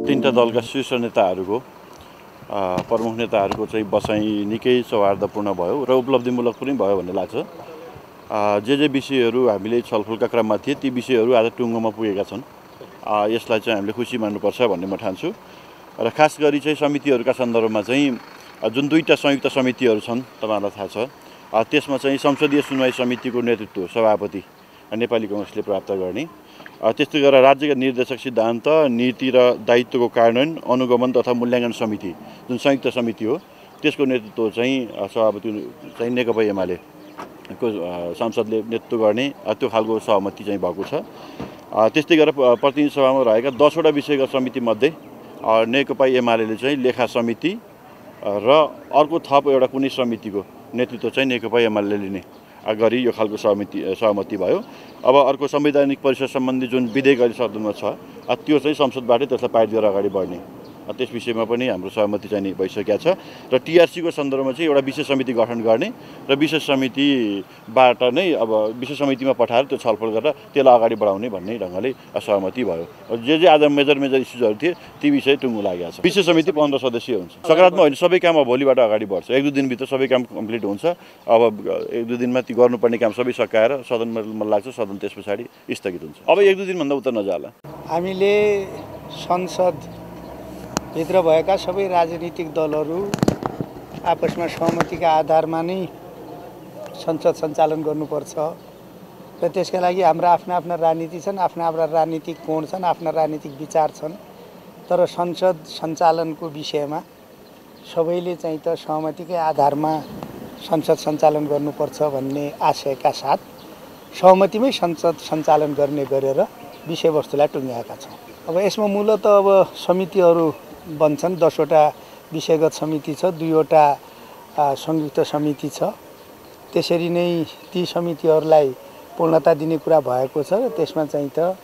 तीनटा दलका शीर्ष नेताहरूको प्रमुख नेताहरूको चाहिँ बसाइ निकै सौहार्दपूर्ण भयो र उपलब्धिमूलक पनि भयो भन्ने लाग्छ। जे विषयहरू हामीले छलफलका क्रममा थिए ती विषयहरू आज टुङ्गोमा पुगेका छन्। यसलाई चाहिँ हामीले खुसी मान्नुपर्छ भन्ने म ठान्छु। र खास गरी चाहिँ समितिहरूका सन्दर्भमा चाहिँ जुन दुईटा संयुक्त समितिहरू छन् तपाईहरुलाई थाहा छ, त्यसमा चाहिँ संसदीय सुनवाई समितिको नेतृत्व सभापति नेपाली कांग्रेसले प्राप्त गर्ने, त्यस्तै गरेर राज्यका निर्देशक सिद्धान्त नीति र दायित्वको कार्यान्वयन अनुगमन तथा मूल्याङ्कन समिति जुन संयुक्त समिति हो त्यसको नेतृत्व चाहिँ सभापति चाहिँ नेकपा एमाले को सांसदले नेतृत्व गर्ने त्यो खालको सहमति चाहिँ भएको छ। त्यस्तै गरेर प्रतिनिधि सभामा रहेका 10 वटा विषयगत समिति मध्ये नेकपा एमालेले चाहिँ लेखा समिति र अर्को थप एउटा कुनै समितिको नेतृत्व चाहिँ नेकपा एमालेले लिने गरी यो खालको सहमति भयो। अब अर्को संवैधानिक परिषद सम्बन्धी जुन विधेयक अहिले सदनमा छ त्यो चाहिँ संसदबाटै त्यसलाई पारित गरेर अगाडि बढ्ने त्यस विषयमा पनि हाम्रो सहमति चाहिँ भइसकेको छ। र टीआरसी को सन्दर्भमा चाहिँ एउटा विशेष समिति गठन गर्ने र विशेष समितिबाट नै अब विशेष समितिमा पठाएर त्यो छलफल गरेर त्यसलाई अगाडि बढाउने भन्ने ढङ्गले सहमति भयो। जे आज मेजर इस्युजहरू थिए ती विषय टुङ्गो लागेको छ। विशेष समिति 15 सदस्यीय हुन्छ। सकारात्मक होइन, सबै काम अब भोलिबाट अगाडि बढ्छ। 1-2 दिनभित्र सबै काम कम्प्लिट हुन्छ। अब 1-2 दिनमा ती गर्नुपर्ने काम सबै सकाएर सदनमा लाग्छ, सदन त्यस पछाडि स्थगित हुन्छ। अब 1-2 दिनभन्दा उता नजाला। हामीले संसद भित्र भएका सबै राजनीतिक दलहरू आपसमा सहमतिका आधारमा नै संसद सञ्चालन गर्नुपर्छ र त्यसका लागि हाम्रा आफ्ना राजनीति छन्, आफ्ना राजनीतिक कोण छन्, आफ्ना राजनीतिक विचार छन्। तर संसद सञ्चालनको विषयमा सबैले चाहिँ त सहमतिकै आधारमा संसद सञ्चालन गर्नुपर्छ भन्ने आशयका साथ सहमतिमै संसद सञ्चालन गर्ने गरेर विषयवस्तुलाई टुङ्ग्याएका छौँ। अब यसमा मूलत अब समितिहरू बन्छन्। 10 वटा विषयगत समिति छ, 2 वटा संयुक्त समिति छ। त्यसरी नै ती समितिहरूलाई पूर्णता दिने कुरा भएको छ र त्यसमा चाहिँ त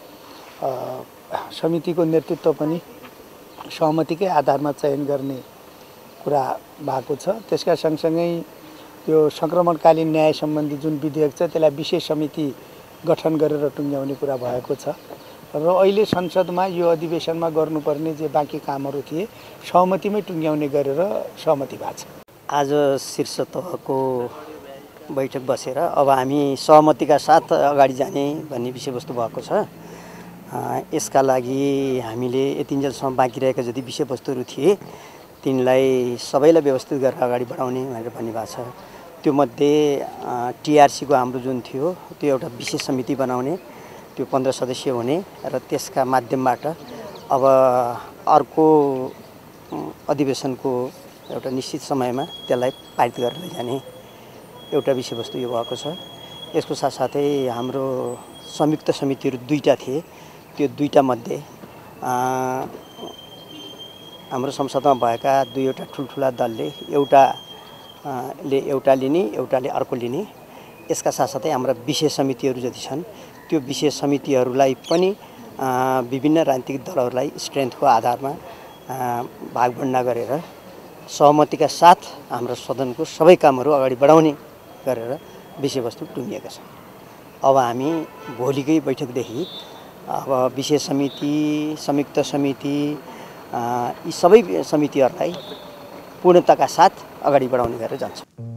समितिको नेतृत्व पनि सहमतिकै आधारमा चयन गर्ने कुरा भएको छ। त्यसका सँगसँगै त्यो सङ्क्रमणकालीन न्याय सम्बन्धी जुन विधेयक छ त्यसलाई विशेष समिति गठन गरेर टुङ्ग्याउने कुरा भएको छ र अहिले संसदमा यो अधिवेशनमा गर्नुपर्ने जे बाँकी कामहरू थिए सहमतिमै टुङ्ग्याउने गरेर सहमति भएको छ। आज शीर्ष तहको बैठक बसेर अब हामी सहमतिका साथ अगाडि जाने भन्ने विषयवस्तु भएको छ। यसका लागि हामीले यतिन्जेलसम्म बाँकी रहेका जति विषयवस्तुहरू थिए तिनलाई सबैलाई व्यवस्थित गरेर अगाडि बढाउने भनेर भन्नुभएको छ। त्यो मध्ये टीआरसीको हाम्रो जुन थियो त्यो एउटा विशेष समिति बनाउने, त्यो 15 सदस्यीय हुने र त्यसका माध्यमबाट अब अर्को अधिवेशनको एउटा निश्चित समयमा त्यसलाई पारित गरेर लैजाने एउटा विषयवस्तु यो भएको छ। यसको साथसाथै हाम्रो संयुक्त समितिहरू 2टा थिए, त्यो 2टा मध्ये हाम्रो संसदमा भएका 2 वटा ठुल्ठुला दलले एउटा लिने, एउटाले अर्को लिने। यसका साथसाथै हाम्रा विशेष समितिहरू जति छन् त्यो विशेष समितिहरूलाई पनि विभिन्न राजनीतिक दलहरूलाई स्ट्रेन्थको आधारमा भागभण्डा गरेर सहमतिका साथ हाम्रो सदनको सबै कामहरू अगाडि बढाउने गरेर विषयवस्तु टुङ्गिएका छन्। अब हामी भोलिकै बैठकदेखि अब विशेष समिति, संयुक्त समिति यी सबै समितिहरूलाई पूर्णताका साथ अगाडि बढाउने गरेर जान्छ।